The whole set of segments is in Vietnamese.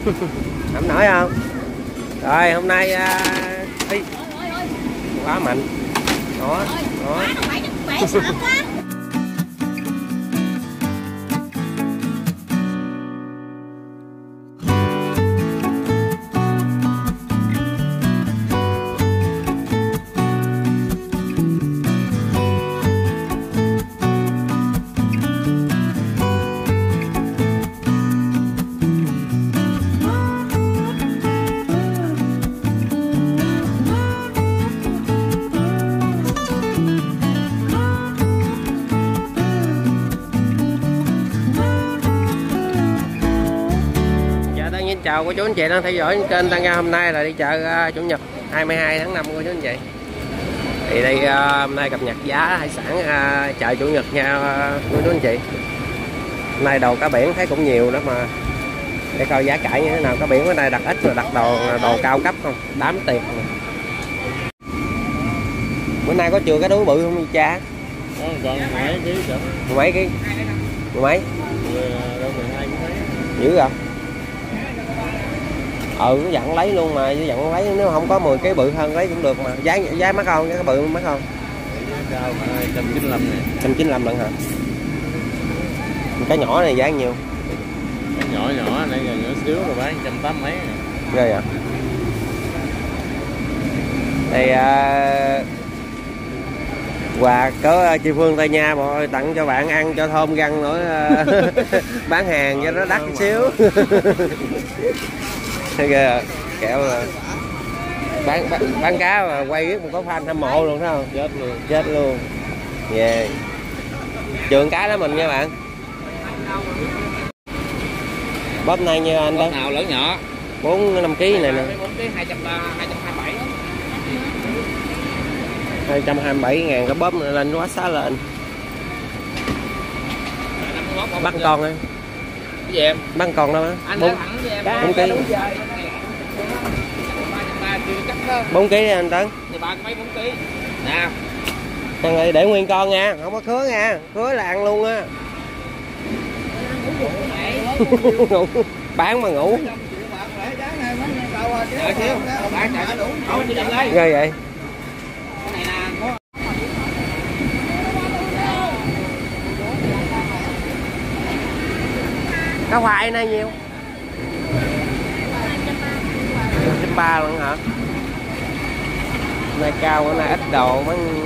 Nắm nổi không? Rồi hôm nay quá mạnh. Đó, đó. Chào cô chú anh chị đang theo dõi kênh Tăng Gia. Hôm nay là đi chợ Chủ nhật 22 tháng 5 cô chú anh chị. Thì đây hôm nay cập nhật giá hải sản chợ Chủ nhật nha cô chú anh chị. Hôm nay đầu cá biển thấy cũng nhiều đó mà. Để coi giá cả như thế nào. Cá biển ở đây đặt ít rồi đặt đồ cao cấp không? Đám tiệc. Bữa nay có chưa cái đuối bự không cha? Còn mấy ký nữa. Mấy ký? Mấy? Đâu 12 ký. Dữ rồi. Nó dặn lấy luôn mà, dặn lấy nếu không có 10 cái bự hơn lấy cũng được mà. Giá mắc không? Cái bự mắc không? Cao 195 nè. 195 lần hả? Cái nhỏ này giá nhiêu? Cái nhỏ này giờ nhỏ xíu rồi bán 180 mấy. Rồi ạ. Đây quà có chị Phương Tây Nha mọi tặng cho bạn ăn cho thơm răng nữa. Bán hàng cho nó đắt xíu. Kìa, kẹo bán cá mà quay riết một có fan hâm mộ luôn thấy không? Chết luôn. Yeah. Trường cá đó mình nha bạn. Bóp này như anh đó. Nào lớn nhỏ. 4-5 kg này nè. 4 kg 227. 227.000 cái bóp lên quá xá lên. Bắt con đi. Cái gì em? Bắt con đó á. 4 kg. 4 kg anh Tấn. Thì 3 mấy 4 kg. Nè. Thằng này để nguyên con nha, không có khứa nha. Khứa là ăn luôn á. Bán mà ngủ. Ghê vậy. Cá khoai này nhiêu? 130 lần hả? Này cao bữa nay ít đồ bán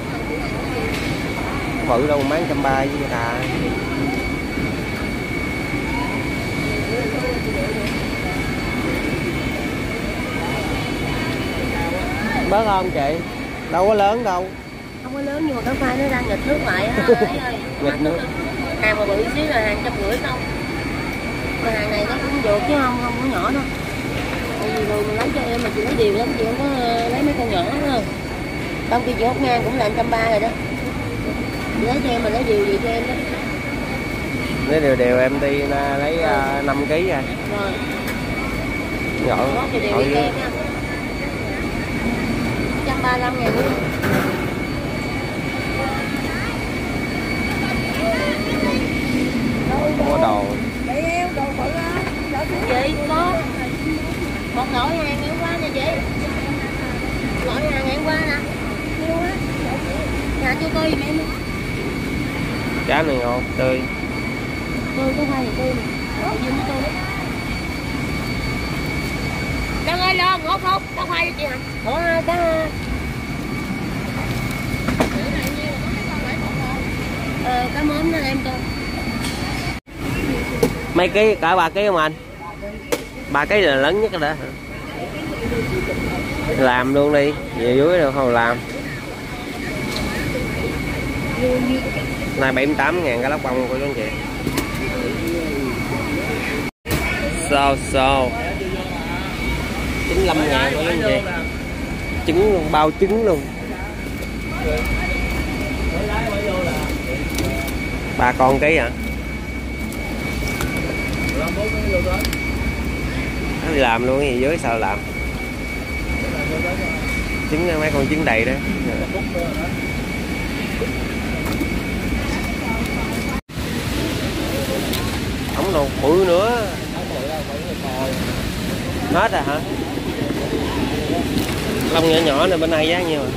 bự đâu mà bán 130 với ta. Bớt không chị? Đâu có lớn đâu. Không có lớn nhưng mà cá khoai nó đang nghịch nước lại á. Nghịch nước. Hàng mà bự xíu là hàng 150 không. Mà hàng này nó cũng được chứ không có nhỏ đâu. Tại vì người mình lấy cho em mà chị nói điều lắm, chị không có lấy mấy con nhỏ đâu. Trong khi chị hốt ngang cũng là 130 rồi đó. Chị lấy cho em mà lấy điều gì cho em đó. Lấy đều em đi lấy 5 kg rồi. Rồi. Nhỏ. Hốt thì đều đi cho em nha. 135.000 luôn. Có đồ. Chị có một lỗi hàng em qua nè chị. Lỗi hàng em qua nè. Nhà cho tôi giùm em. Cá này ngon, tươi. Tươi có khoai thì tươi nè. Dương với tôi. Đăng ơi lo, ngốt không? Có khoai cho chị hả? Ủa cá... cá mớm đó em tôi. Mấy ký, cả 3 kg không anh? 3 kg là lớn nhất đó hả? Làm luôn đi, về dưới đâu không làm. Này 78.000 cái lóc bông của chú anh chị. Sao 95.000 của chú anh chị. Trứng luôn, bao trứng luôn. 3 con ký hả? Nó đi làm luôn gì dưới sao làm? Trứng mấy con trứng đầy đó. Ống đâu bự nữa. Hết rồi hả? Lông nhỏ nhỏ này bên này giá nhiêu rồi?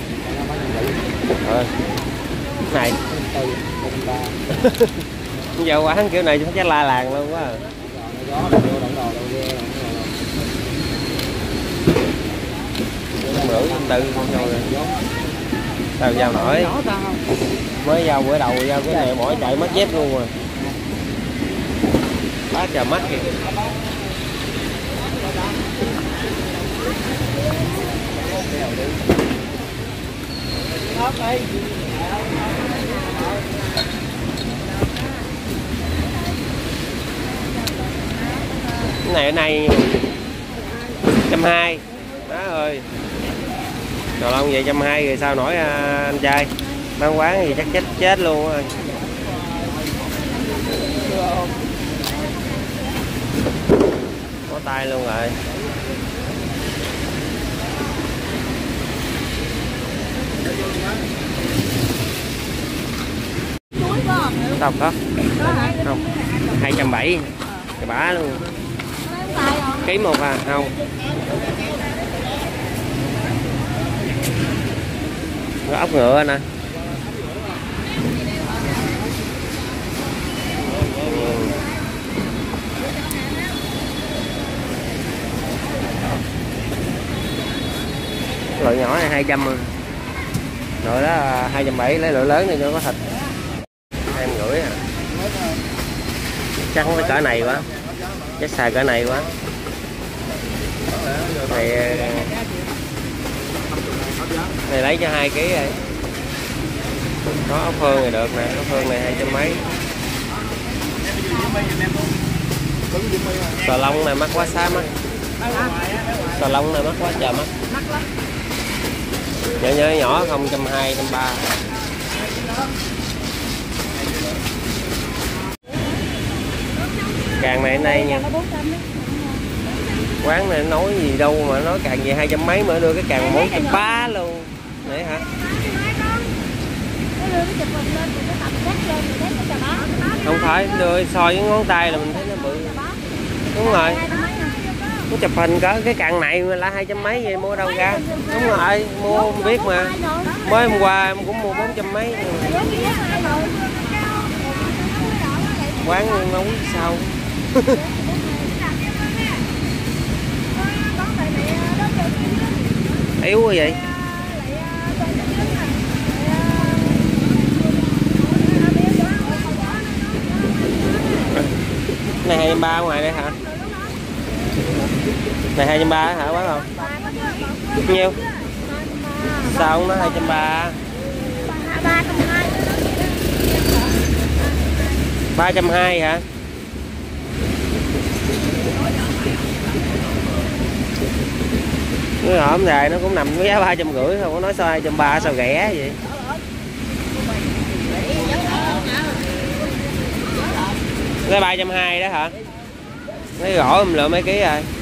Này giờ quán kiểu này chắc la làng luôn quá à. Mượn tư không nhau rồi sao giao nổi, mới giao bữa đầu giao cái này mỏi chạy mất dép luôn rồi, quá trời mắt kìa. Cái này ở đây 120 đó ơi, rồi lông vậy 120 rồi sao nổi anh trai, bán quán thì chắc chết luôn rồi. Có tay luôn rồi. Không có không 270 cái bả luôn ký một à không có ốc ngựa nè. Loại nhỏ này 200 rồi. Loại đó 270, lấy loại lớn này cho có thịt 250 à. Chắc không phải cỡ này quá, chắc xài cỡ này quá. Này lấy cho 2 kg rồi. Có ốc hương này được nè, ốc hương này 200 mấy. Sò lông này mắc quá xá mắc. Sò lông này mắc quá trời mắc. Nhỏ nhỏ không 120, 130. Càng này ở đây nha. Quán này nói gì đâu mà nói càng về 200 mấy mà đưa cái càng 430 luôn. Đấy hả? Không phải đưa so với ngón tay là mình thấy nó bự. Đúng rồi. Nó chụp hình cỡ cái càng này mà là 200 mấy vậy mua đâu ra? Đúng rồi, mua không biết mà. Mới hôm qua em cũng mua 400 mấy. Quán nấu sao? Yếu quá vậy. Này 230 ngoài đây hả? Này 230 hả bác không? Nhiêu? Sao không nó 230? 320 hả? Cái hổm dài nó cũng nằm với giá 350, không có nói sao 230 sao rẻ vậy. Cái 320 đó hả? Mấy gỗ em lựa mấy ký rồi.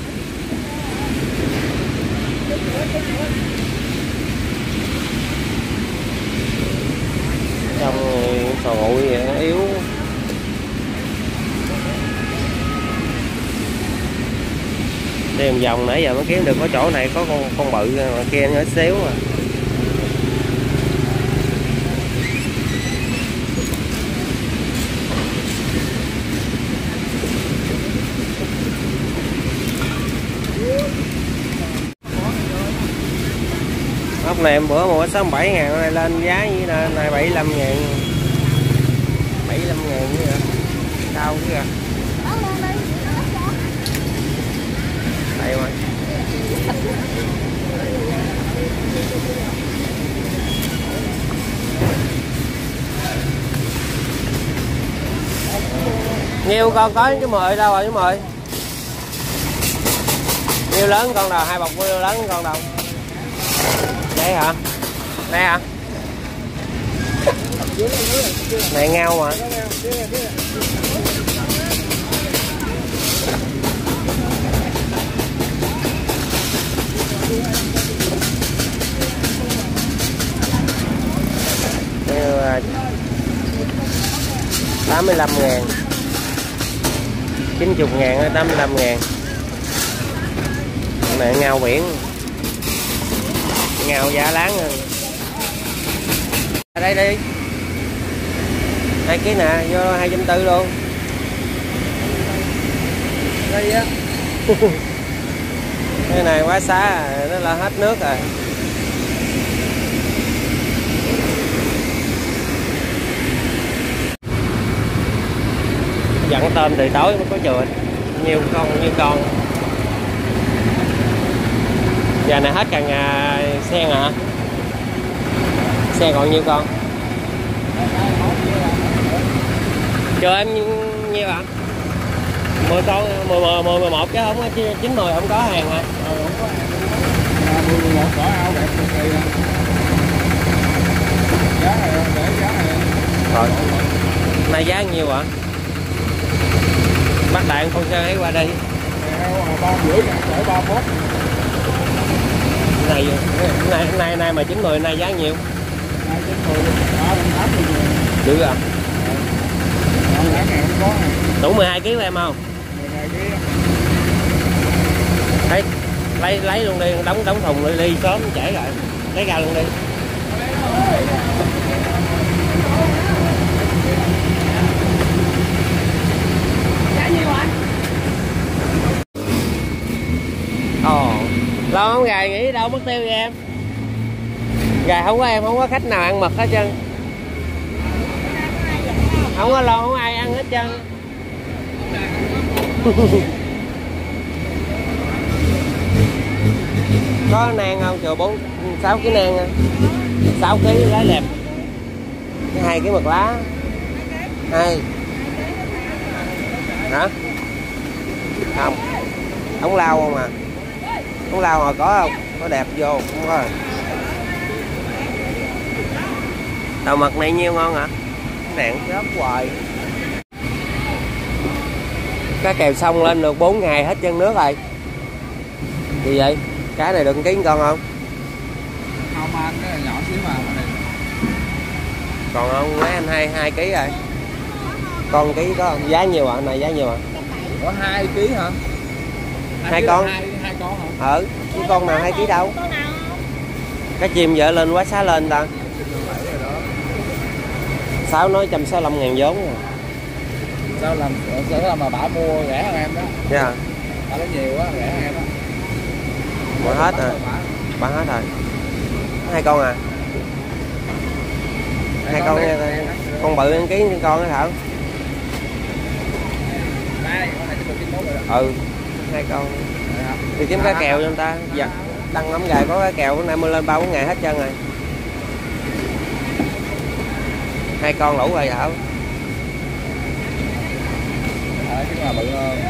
Trong sò nguội vậy nó yếu. Đi một vòng nãy giờ mới kiếm được, có chỗ này có con bự mà kia nhỏ xíu à. Ốc này em bữa mua 67 ngàn, nay lên giá như là này 75 ngàn. 75 ngàn như vậy. Cao chứ à. Đây mà. Nhiều con có chứ mời đâu rồi chứ mời. Nhiều lớn con nào, 2 bọc nhiều lớn con đâu. Đây hả? Đây hả? Này ngao mà. Đây 85 ngàn, 90 ngàn, 85 ngàn. Con này ngao biển, ngao giá láng rồi. Ở đây đi 2 kg nè, vô 240 luôn đây á. Cái này quá xá rồi, nó là hết nước rồi. Dặn tôm từ tối mới có chừa, nhiều con. Giờ này hết cần sen hả? Sen còn nhiêu con? Chờ em nhiêu ạ? 10 con, 11 chứ không có 9 10 không có hàng hả? Không có. 11 cỏ ao đẹp cực kỳ nè. Giá này để giá này. Rồi. Này giá nhiêu ạ? Bắt bạn con xe ấy qua đây. 3,5 cỡ 31. Này mà 9 10 này giá nhiêu? Này 9 10 3,8 Dữ à? Giá này không có nè. Đủ 12 kg em không? 12 kg. Thấy lấy luôn đi, đóng thùng đi sớm trễ rồi. Lấy ra luôn đi. Giá nhiêu anh? Ồ, lâu không gà nghĩ đâu mất tiêu vậy em? Gà không có em, không có khách nào ăn mực hết trơn. Không có lâu, không ai ăn hết trơn. Có nang không? Chờ 6 kg nang, 6 kg lá đẹp. 2 kg mực lá. 2 hả? Không, ống lau không à? Ống lau hồi có không? Có đẹp vô không có. Tàu mực này nhiêu ngon hả? Đèn chớp hoài. Cá kèo xong lên được 4 ngày hết chân nước rồi. Gì vậy? Cá này được 1 kg con không? Không ăn cái này nhỏ xíu mà. Còn không lấy anh 2 kg rồi. Con ký có không? Giá nhiều ạ? Này giá nhiều ạ? Có 2 kg hả? 2 con. 2 con hả? Cái con nào 2 kg đâu? Cá chim vợ lên quá xá lên ta. 6 nói 165.000 vốn rồi. Sao làm mà bà mua rẻ hơn em đó. Dạ yeah. Bà lấy nhiều quá rẻ hơn em đó. Bỏ hết rồi. Bán hết rồi. 2 con à? 2 con nha. Con bự đăng ký con hả Thảo? Ừ, 2 con. Đi kiếm cá kèo cho người ta. Dạ. Đăng lắm gài có cá kèo bữa nay mưa lên 3-4 ngày hết trơn rồi. 2 con lũ rồi Thảo. Chứ mà bự hơn.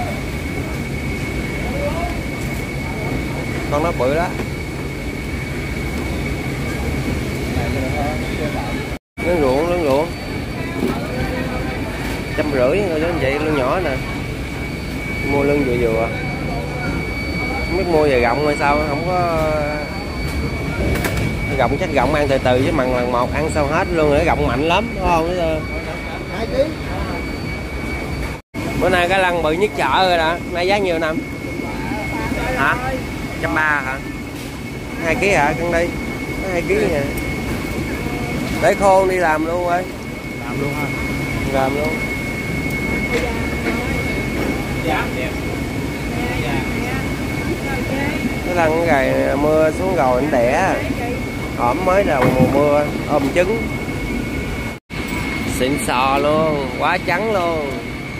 Con nó bự đó. Lương ruộng 150 rồi đó vậy, lương nhỏ nè. Mua lương vừa không biết mua về gọng hay sao, không có gọng, chắc gọng ăn từ từ chứ mặn lần một ăn sao hết luôn rồi, gọng mạnh lắm đúng không? 2 kg. Bữa nay cái lăng bự nhất chợ rồi đó. Nay giá nhiêu năm? Hả? 130 hả? 2 kg hả? Cân đi 2 kg nè. Để khô đi làm luôn ơi. Làm luôn ha. Làm luôn. Cái lăng cái gầy mưa xuống rồi anh đẻ. Ổm mới đầu mùa mưa, ôm trứng. Xịn sò luôn, quá trắng luôn.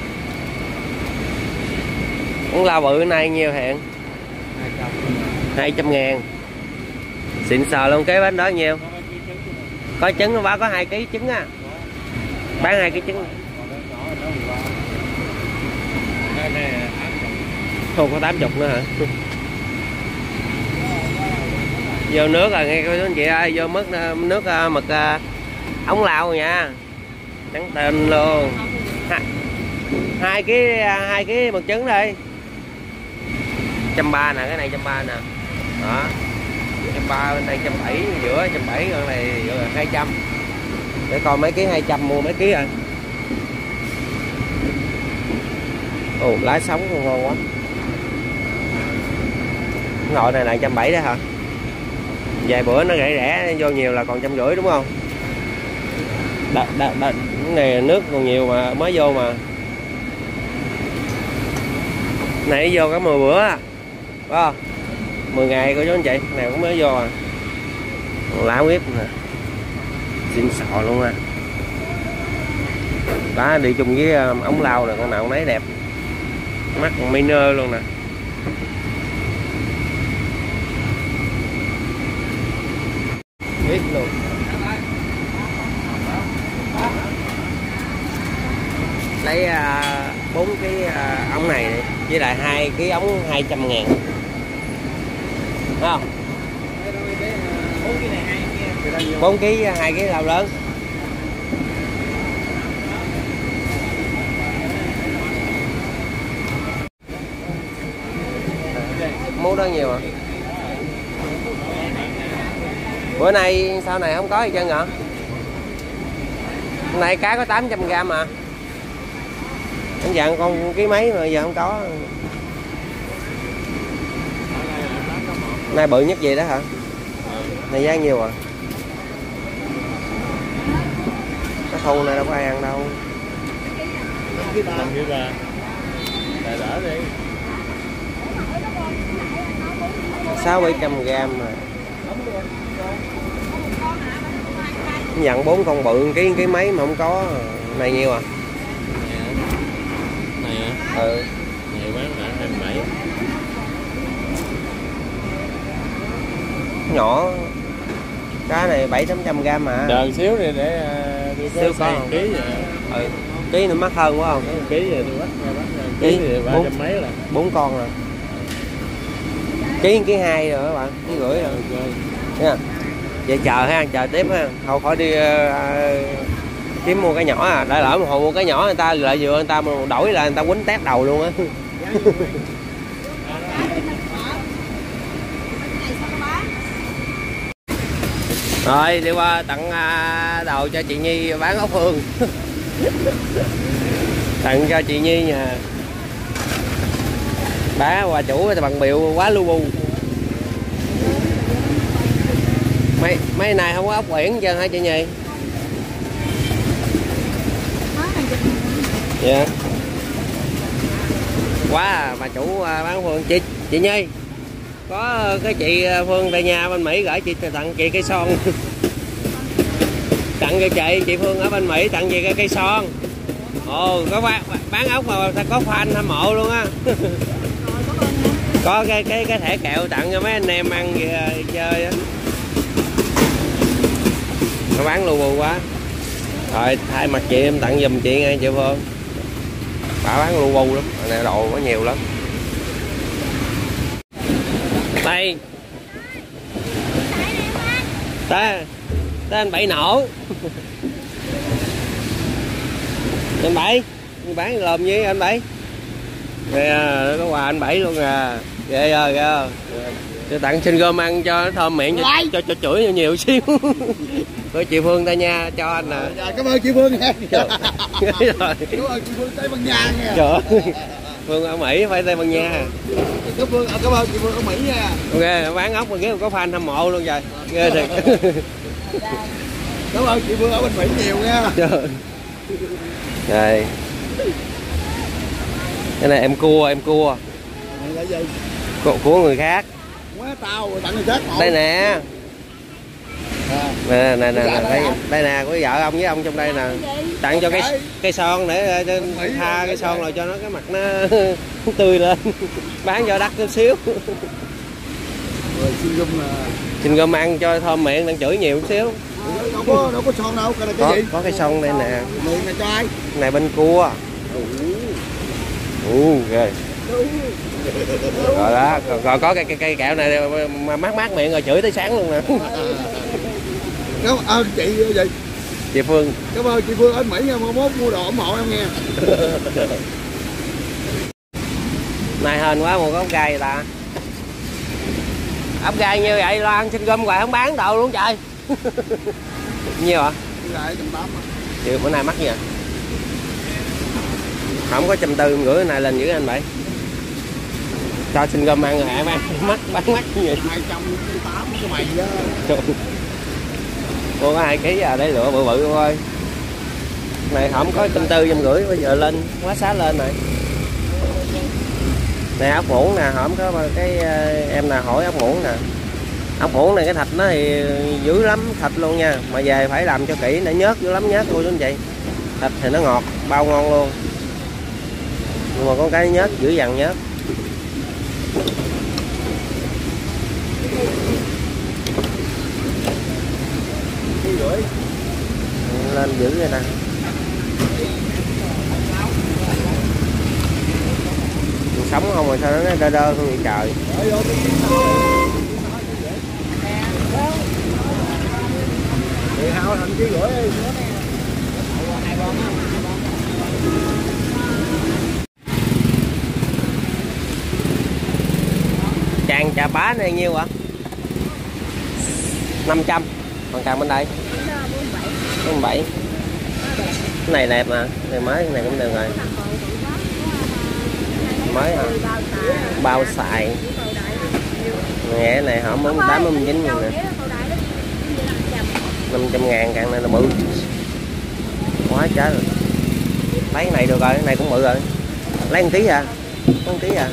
Con lao bự này nhiêu hẹn? 200.000. Xịn sò luôn, kế bên đó nhiêu? Có trứng không? Có 2 kg trứng á. Bán 2 kg trứng. Không có 80 nữa hả? Vô nước rồi nghe cô chú anh chị ơi, vô nước mực ống lao nha. Trắng tên luôn. 2 kg mực trứng đi. 130 nè, cái này 130 nè. Đó. 130 bên đây 170 giữa 170 con này giữa 200. Để coi mấy ký 200 mua mấy ký rồi. Ồ, lá sống ngon quá. Ngồi này là 170 đó hả? Vài bữa nó rẻ rẻ vô nhiều là còn 150 đúng không? Cái này nước còn nhiều mà mới vô mà. Này vô có 10 bữa á. Phải không? 10 ngày cô chú anh chị, này cũng mới vô à. Lá huyết nè. Xịn sò luôn à. Đó, đi chung với ống lau nè, con nào cũng thấy đẹp. Mắt còn miner luôn nè. Huyết luôn. Lấy 4 cái ống này với lại 2 cái ống 200.000. Đúng không? 4 kg 2 cái lau lớn. Mua đó nhiều à? Bữa nay sau này không có gì trơn hả? Hôm nay cá có 800g mà. Anh dặn con ký mấy mà giờ không có. Nay bự nhất gì đó hả? Này giá nhiều à? Cái thu này đâu có ai ăn đâu. 5 kg 3. Đỡ đi. 600-700g mà. Dặn 4 con bự ký mấy mà không có. Này nhiều à? Này hả? Ừ. Này bán lại 27. Nhỏ. Cá này 700-800g mà. Chờ xíu đi để tôi có Siêu xay con. ký vậy. Ừ. Ký nó mắc hơn quá không? Ký vậy tôi bắt ký thì 300 mấy là 4 con rồi. Ký 2 rồi các bạn, ký rưỡi rồi. Nha. Vậy chờ ha, chờ tiếp ha. Thôi khỏi đi kiếm mua cái nhỏ à. Đã lỡ một hồi mua cái nhỏ người ta lợi vừa người ta mà đổi là người ta quýnh tét đầu luôn á. Rồi đi qua tặng đồ cho chị Nhi bán ốc hương. Tặng cho chị Nhi nha. Bá quà chủ bằng biểu quá lu bu. Mấy này không có ốc biển chưa hả chị Nhi? Dạ. Quá à, bà chủ bán Phương. Chị Nhi có cái chị Phương tại nhà bên Mỹ gửi chị tặng chị cây son. Tặng cho chị Phương ở bên Mỹ tặng chị cái cây son. Ồ, có bán ốc mà có fan hâm mộ luôn á. Có cái thẻ kẹo tặng cho mấy anh em ăn chơi á. Nó bán lu bu quá. Rồi thay mặt chị em tặng giùm chị nghe chị Phương. Bà bán lu bu lắm, này đồ có nhiều lắm. Đây. Tới anh Bảy nổ. Anh Bảy bán lồm với anh Bảy. Kìa, có quà anh Bảy luôn à. Ghê rồi, ghê rồi. Tôi tặng xin gom ăn cho nó thơm miệng cho chửi nhiều xíu. Của chị Phương ta nha, cho anh nè. Dạ, cảm ơn chị Phương nha. Rồi. Cảm ơn chị Phương Tây Ban Nha nha. Trời ơi. Phương ở Mỹ phải Tây Ban Nha. Cảm ơn chị Phương ở Mỹ nha. Ok, bán ốc mà ghé có fan hâm mộ luôn trời. Ghê thiệt. Cảm ơn chị Phương ở bên Mỹ nhiều nha. Trời. Rồi. Cái này em cua. Này là gì? Của người khác. Quá tao tặng người khác. Đây nè. Nè Dạ, đây nè của vợ ông với ông trong đây nè. Tặng cho cây son để tha cây son rồi cho nó cái mặt nó tươi lên. Bán cho đắt chút xíu. Rồi Xin gom ăn cho thơm miệng, đang chửi nhiều chút xíu. đâu có son đâu, cái này cái gì? Có cây son đây nè. Miệng này cho ai? Này bên cua. Ghê. Rồi đó, còn có cây kẹo này mà mát miệng rồi chửi tới sáng luôn nè. Cảm ơn chị gì? Chị Phương. Cảm ơn chị Phương ở Mỹ nha, mốt mua đồ ủng hộ em nghe. Này hên quá mua có ốc gai người ta. Ốc gai như vậy lo ăn xin gom hoài không bán đồ luôn trời. Nhiêu hả? Lại 180. Chị bữa nay mắc gì vậy? Không có 140 rưỡi này lên giữ anh Bảy. cho xin gom ăn rồi ăn mắt bán mắt như vậy. 208 cái mày đó. Mua có 2 kg à, để lựa bự bự thôi. Này không có 150 bây giờ lên quá xá lên rồi. Này ốc muỗng nè, hổm có cái em nào hỏi ốc muỗng nè. Ốc muỗng này cái thịt nó thì dữ lắm thịt luôn nha, mà về phải làm cho kỹ để nhớt dữ lắm nhớt luôn anh chị. Thịt thì nó ngọt, bao ngon luôn. Nhưng mà con cái nhớt dữ dằn nhớt. Lên dữ vậy nè. Sống không rồi sao nó đơ đơ không vậy trời. Tràng chà bá này nhiêu ạ? 500. Còn càng bên đây 47. Cái này đẹp mà, này mới, cái này cũng được rồi. Mới hả? Bao xài. Nghe này họ muốn 89 nè. 500.000 càng này là bự. Quá trời rồi. Lấy cái này được rồi, cái này cũng bự rồi. Lấy 1 tí à? Có 1 tí à?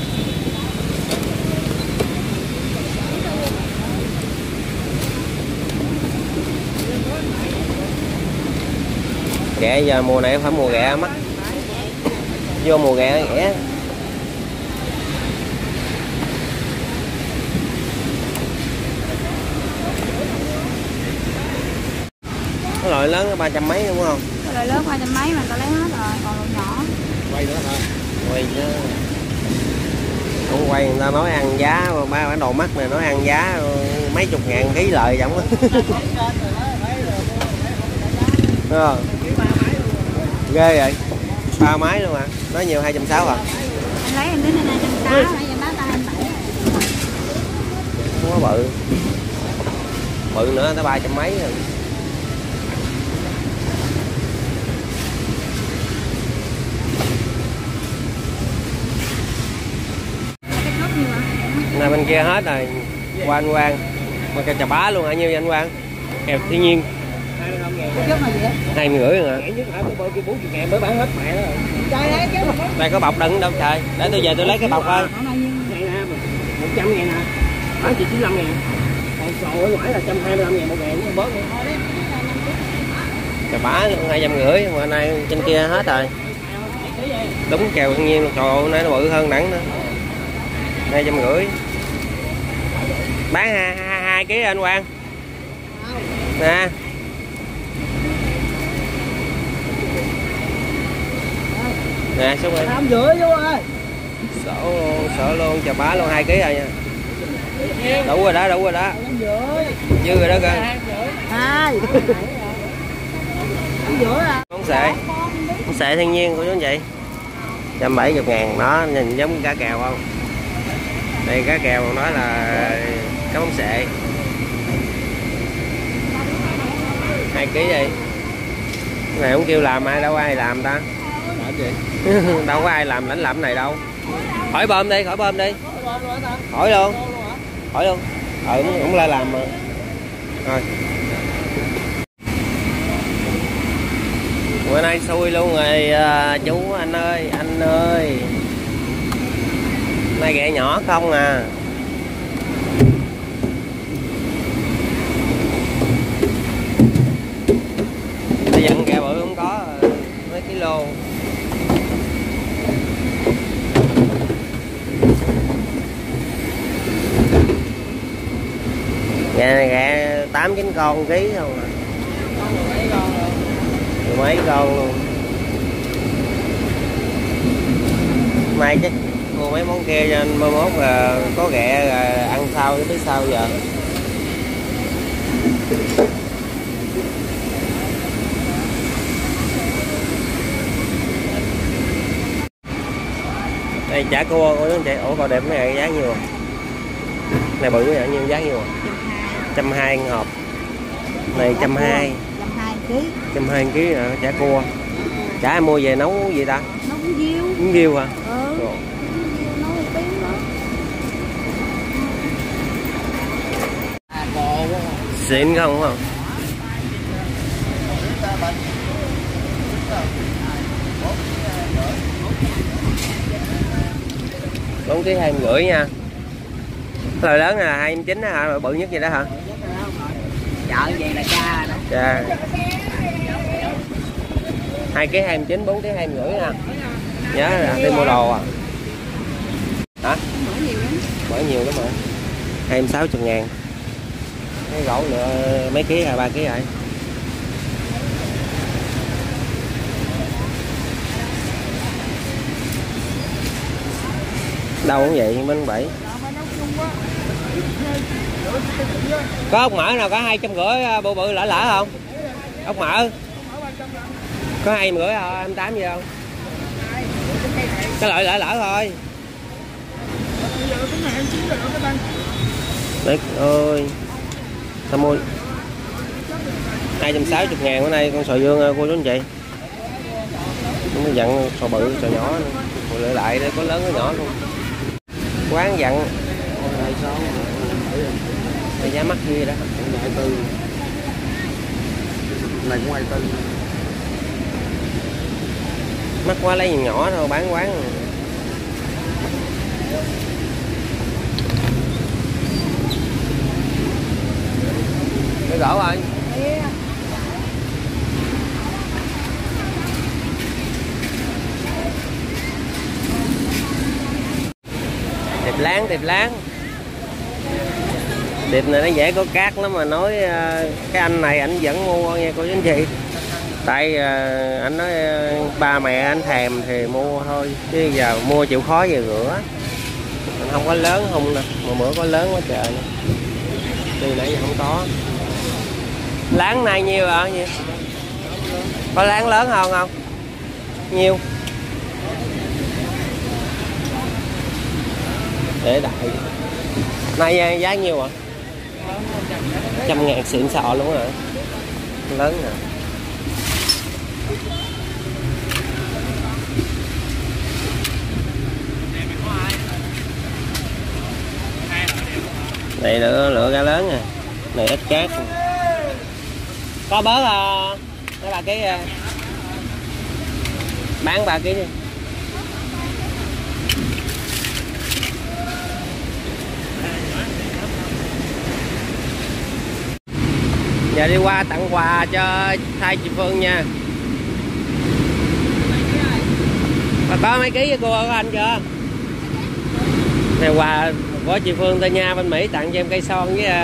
Ghẹ giờ mùa này phải mùa ghẹ mắc. Vô mùa ghẹ ghẻ. Cái loại lớn có 300 mấy đúng không? Cái loại lớn 300 mấy mà ta lấy hết rồi, còn loại nhỏ. Quay nữa hả? Quay chứ. Không quay người ta nói ăn giá, ba bản đồ mắt này nói ăn giá mấy chục ngàn ký lợi giống á. Ghê vậy. 3 máy luôn hả? Nói nhiều 260 à? Anh lấy em đến 260, nãy giờ bán ta 27. Quá bự. Bự nữa tới 300 mấy rồi. Này bên kia hết rồi. Qua anh Quang. Mà kèo chà bá luôn hả nhiêu vậy anh Quang? Kèo thiên nhiên. 20 rồi hả? Đây có bọc đựng đâu trời. Để tôi về tôi lấy cái bọc thôi. 100.000 nè. Bán chị 95.000. Còn sò ở ngoài là 125.000 một ngàn bớt nữa. Chà bá luôn 250 mà nay trên kia hết rồi. Đúng kèo thiên nhiên trời ơi, nay nó bự hơn đẳng nữa. 250. Bán 2 kg anh Quang. Nè. Nè xuống rồi. 550 chú ơi. Sợ luôn, chà bá luôn 2 kg rồi nha. Đủ rồi đó, đủ rồi đó. Dư rồi đó cơ. 2. Món xệ thiên nhiên của chú anh chị. 170.000 đó, nhìn giống cá kèo không? Đây cá kèo còn nói là cá móng xệ. 2 kg đi. Cái này không kêu làm ai đâu ai làm ta. Đâu có ai làm lãnh lẩm này đâu. Khỏi bơm đi, khỏi bơm đi. Khỏi luôn. Khỏi luôn. Cũng la làm mà. Rồi. Bữa nay xui luôn rồi chú anh ơi. Nay ghẹ nhỏ không à. Bây giờ ghẹ bự không có mấy kilo. Ghẹ 8-9 con ký không à. Mấy con luôn. Mai chắc mua mấy món kia cho anh mai mốt là có ghẹ ăn sau tới sau giờ. Đây chả cua của anh chị. Ủa coi đẹp mấy này giá nhiêu à? Này bự vậy nhiêu giá nhiêu à? 120 hộp. Này 120. 120 kg à, chả cua. Chả em mua về nấu gì ta? Nấu bún riêu. Bún riêu hả? Nấu một tiếng đó. xịn không không? Bốn ký 2,5 nha. Thời lớn là 29 hả? Bự nhất vậy đó hả? Chợ vậy là cha đó. Dạ. 2 ký 29, 4 ký 2,5 nha. Nhớ là đi mua đồ à. Hả? Mở nhiều lắm mà. 260.000. Cái gỗ nữa mấy ký à, 3 ký rồi. Đâu cũng vậy, bánh 7. Có ốc mỡ nào có 250 bự bự lỡ lỡ không? Ốc mỡ có 250 28 gì không? Cái loại lỡ lỡ thôi. Đấy ơi, sao mua 260.000 bữa nay con sò dương cô chú anh chị. Nó dặn sò bự sò nhỏ nữa. Rồi lại lại để có lớn có nhỏ luôn. Quán dặn giá mắc gì đó. Này cũng 24. Mắc quá lấy nhỏ thôi bán quán. Cái gỗ rồi. Tiệp láng, tiệp láng. Tiệp này nó dễ có cát lắm mà nói cái anh này ảnh vẫn mua nha cô chú anh chị. Tại anh nói ba mẹ anh thèm thì mua thôi chứ giờ mua chịu khó về rửa. Anh không có lớn không nè, mà bữa có lớn quá trời. Từ nãy giờ không có. Láng này nhiêu ạ? Nhiêu? Có láng lớn hơn không? Nhiêu? Để đại. Nay giá nhiêu ạ? 100.000 xịn sò luôn hả? Lớn nè. Này lựa ra lớn nè. Này ít cát. Có bớt cái 3 ký bán 3 ký đi. Giờ đi qua tặng quà cho thay chị Phương nha. Mà có mấy ký với cô có anh chưa? Này quà của chị Phương Tây Nha bên Mỹ tặng cho em cây son với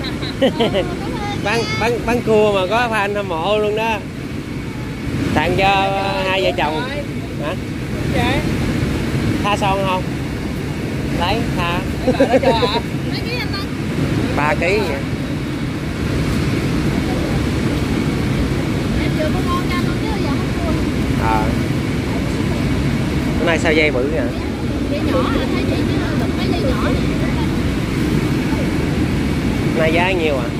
bán cua mà có fan hâm mộ luôn đó. Tặng cho hai vợ chồng. Hả? Tha son không? Lấy tha. 3 ký vậy. Bữa nay sao dây bự vậy? Dây nhỏ là thấy chị chứ đừng mấy dây nhỏ này. Nay giá nhiêu à?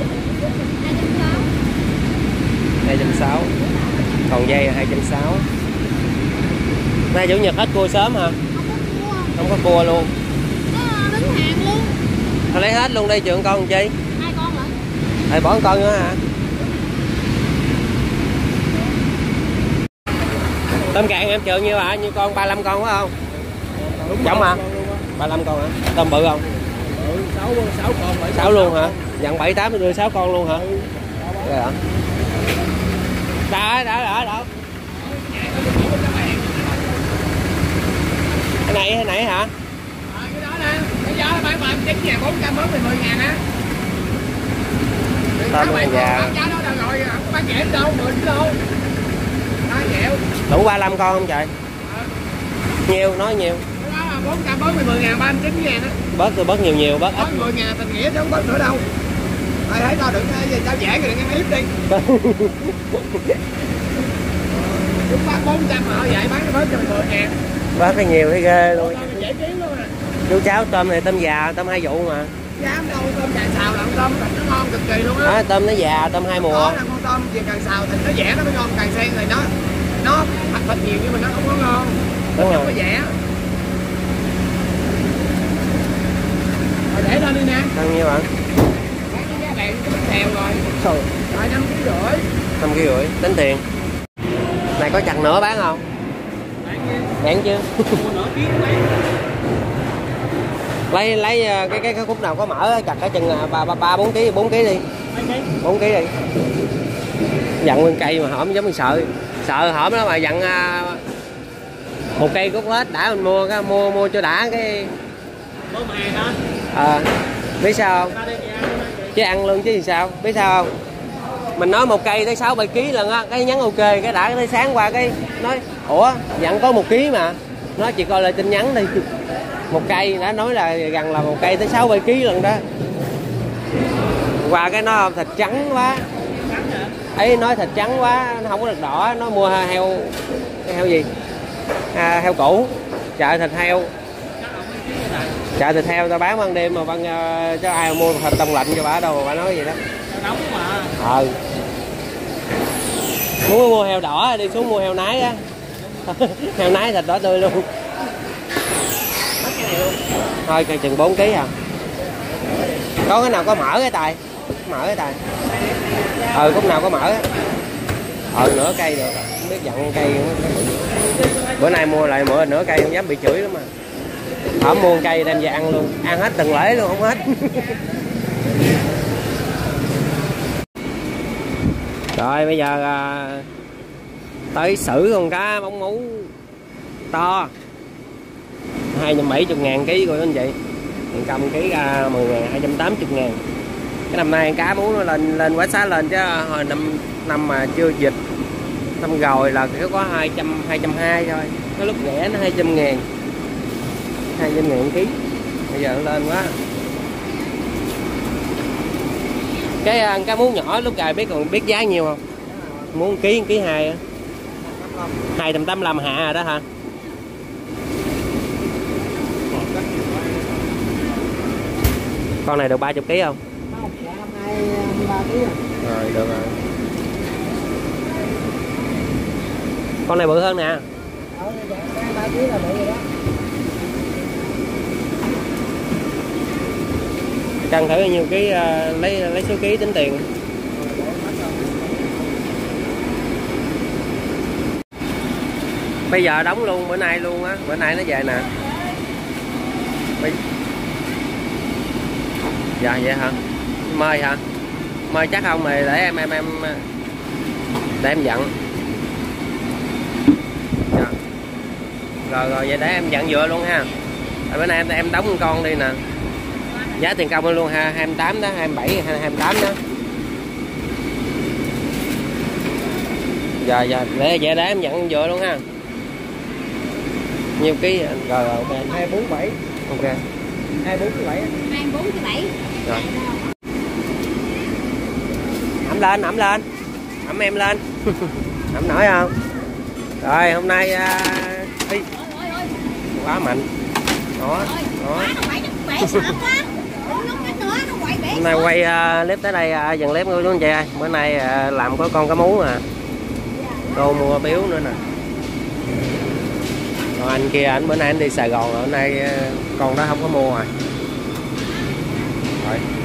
260. Còn dây là 260. Nay chủ nhật hết cua sớm hả? Không có cua luôn. Đứng hàng luôn. Thôi lấy hết luôn đi trường con chi? 2 con hả? Thôi bỏ một con nữa hả? Tôm cạn em trừ nhiêu hả? Nhiêu con? 35 con phải không? Giống hả? 35 con hả? Tôm bự không? 6 con. 6 luôn hả? Dặn 7, 8 đưa 6 con luôn hả? Rồi hả? Đó. Cái này hả? Cái đó nè, cái đó là bán 9.400 bớt 10.000 á. Tôm này già. Giá đó đâu rồi, bán rẻ đâu, 10 kg. Đó dẻo. Đủ 35 con không trời? Nhiều, nói nhiều. Cái đó là 400 bớt 10.000, 39.000 á. Bớt nhiều, bớt ít. Bớt 10.000 tình nghĩa chứ không bớt nữa đâu. Thôi thấy tao đừng tao rẻ rồi đừng ăn clip đi. Chúng bán 400 mà vậy bán bớt cho 10.000. Bớt cái nhiều thấy ghê luôn. Dễ kiếm luôn à. Chú cháu tôm này tôm già, tôm 2 vụ mà. Dám đâu, tôm càng xào là tôm nó ngon cực kỳ luôn á. Tôm nó già, tôm 2 mùa. Đó là con tôm gì càng xào thì nó rẻ nó mới ngon, càng sen thì nó thịt nhiều nhưng mà nó không có ngon. Nó không có rẻ. Rồi để lên đi nè. Ăn nhiêu bạn? Bán cái giá bạn heo rồi. Trời, Rồi 5,5 kg. 5,5 kg tính tiền. Này có chặt nữa bán không? Bán chứ. lấy cái khúc nào có mỡ chặt cả chừng 3-4 kg, 4 kg đi. 4 kg đi. Dặn nguyên cây mà hổm giống như sợ hổm đó mà dặn một cây cốt hết đã mình mua cái mua cho đã cái biết sao không? Chứ ăn luôn chứ gì sao, biết sao không? Mình nói một cây tới 6-7 kg lần á, cái nhắn ok, cái đã tới sáng qua cái nói ủa dặn có 1 kg mà, nó chỉ coi là tin nhắn đi. Một cây đã nói là gần là một cây tới 6-7 kg lần đó. Qua cái nó thịt trắng quá ấy, nói thịt trắng quá nó không có được đỏ, nó mua heo gì heo cũ, chợ thịt heo tao bán ban đêm mà ban cho ai mua thịt đông lạnh cho bà đâu mà bà nói gì đó nóng mà. Muốn mua heo đỏ đi xuống mua heo nái á. Heo nái thịt đỏ tươi luôn. Thôi cây chừng 4 kg à. Có cái nào có mỡ cái tài, khúc nào có mỡ á. Nửa cây được, không biết dặn cây. Bữa nay mua lại nửa cây không dám bị chửi lắm mà. Hổng mua cây đem về ăn luôn, ăn hết từng lễ luôn không hết. Rồi bây giờ tới xử con cá bóng mú to 270.000 kg rồi anh chị. Tiền công ký ra 10.000, 280.000. Cái năm nay cá bú nó lên quá xá lên chứ hồi năm mà chưa dịch, năm rồi là chỉ có 220 thôi. Cái lúc rẻ nó 200.000, 200.000 ký. Bây giờ nó lên quá. Cái cá mú nhỏ lúc cài biết giá nhiều không? Muốn ký 2 á. 285 hạ rồi đó hả? Con này được 30 kg không? Không, dạ 23 kg. Rồi được rồi. Con này bự hơn nè. 23 kg là bự rồi đó. Cân thử bao nhiêu ký, lấy số ký tính tiền. Bây giờ đóng luôn bữa nay luôn á, bữa nay nó về nè. Dạ vậy hả? Mời hả? Mời chắc không thì để em để em dặn. Dạ. Rồi vậy để em dặn vừa luôn ha. Bữa nay em đóng con đi nè. Giá tiền công luôn ha, 28 đó, 27 hay 28 đó. Dạ để em dặn vừa luôn ha. Nhiêu ký rồi ok. 247. Ok. 24,7. 24,7. Rồi. Ẩm lên. Ẩm em lên. Ẩm nổi không? Rồi hôm nay quá mạnh. Đó. Hôm nay quay clip tới đây dừng clip luôn chị ơi. Bữa nay làm có con cá mú à. Cô mua biếu nữa nè. Còn anh kia anh bữa nay anh đi Sài Gòn rồi, hôm nay con đó không có mua rồi.